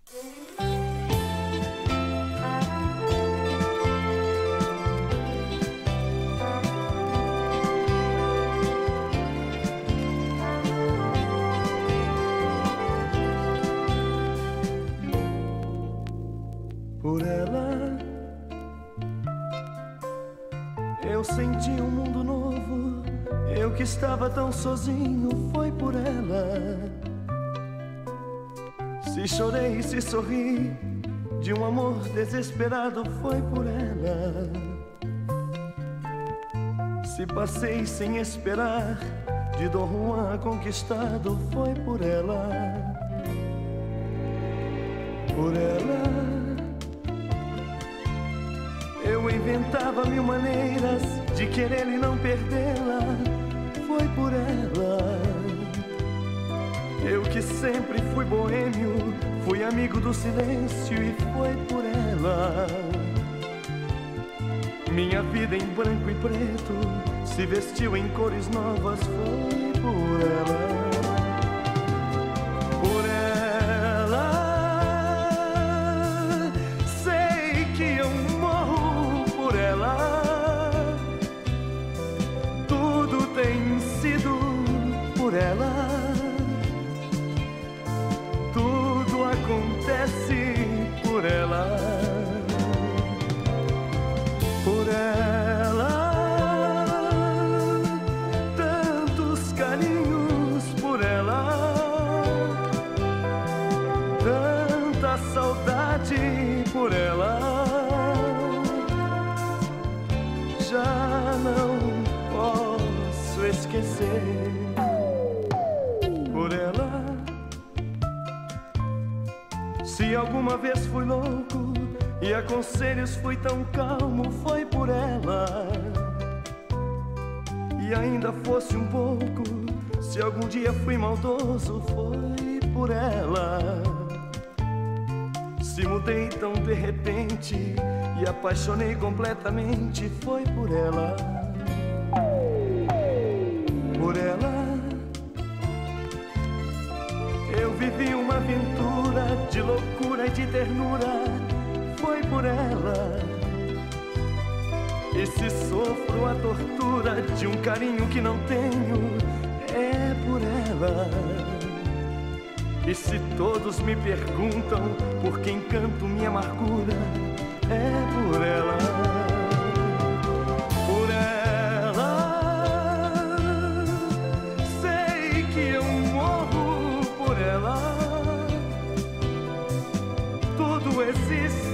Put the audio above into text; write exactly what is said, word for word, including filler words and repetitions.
Por ela eu senti um mundo novo. Eu que estava tão sozinho, foi por ela. Se chorei, se sorri de um amor desesperado, foi por ela. Se passei sem esperar de Dom Juan conquistado, foi por ela. Por ela eu inventava mil maneiras de querer e não perdê-la, foi por ela. Eu que sempre fui boêmio, fui amigo do silêncio e foi por ela. Minha vida em branco e preto se vestiu em cores novas, foi por ela. Por ela sei que eu morro por ela. Tudo tem sido por ela. Tudo acontece por ela. Por ela tantos carinhos, por ela tanta saudade, por ela já não posso esquecer. Por ela, se alguma vez fui louco e a conselhos fui tão calmo, foi por ela. E ainda fosse um pouco, se algum dia fui maldoso, foi por ela. Se mudei tão de repente e apaixonei completamente, foi por ela. Por ela eu vivi uma aventura de loucura e de ternura, foi por ela. E se sofro a tortura de um carinho que não tenho, é por ela. E se todos me perguntam por quem canto minha amargura, é por ela. Por ela sei que eu morro por ela. Tudo existe